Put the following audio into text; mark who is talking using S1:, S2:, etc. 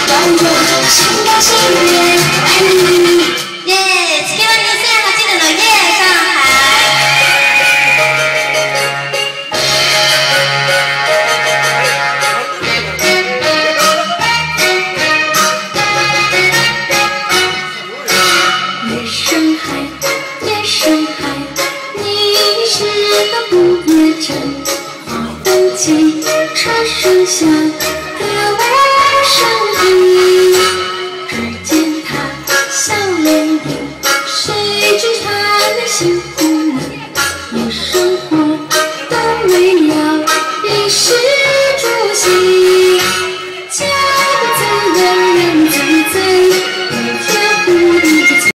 S1: 万种心甘情愿爱你。耶！希望你们虽然还记得呢，耶！上海。夜深海，夜深海，你是个不夜城，花灯起，车声响，歌舞升平。只见他笑脸迎，谁知他的心。